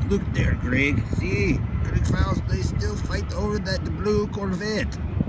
Look there, Greg. See? Greg Faust, they still fight over that blue Corvette.